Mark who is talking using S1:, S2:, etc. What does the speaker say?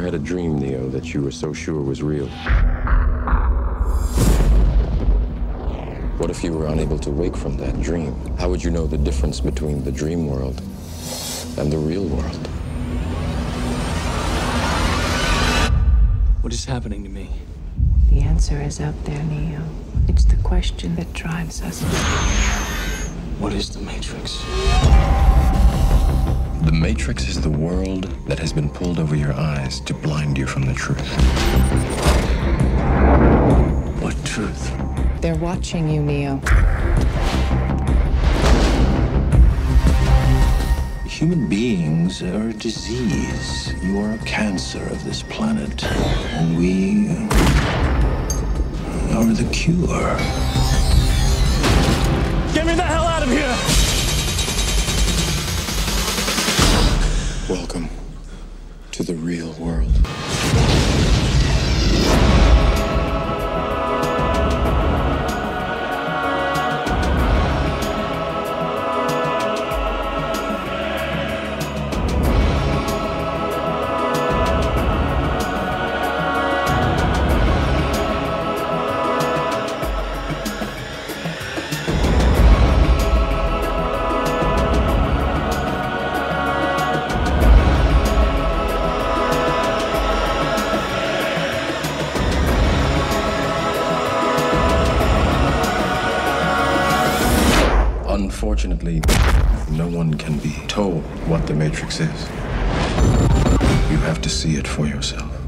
S1: had a dream, Neo, that you were so sure was real. What if you were unable to wake from that dream? How would you know the difference between the dream world and the real world?
S2: What is happening to me?
S3: The answer is out there, Neo. It's the question that drives us.
S2: What is the Matrix?
S1: The Matrix is the world that has been pulled over your eyes to blind you from the truth.
S2: What truth?
S3: They're watching you, Neo.
S4: Human beings are a disease. You are a cancer of this planet. And we are the cure.
S2: Get me the hell out of here!
S1: Welcome to the real world. Unfortunately, no one can be told what the Matrix is. You have to see it for yourself.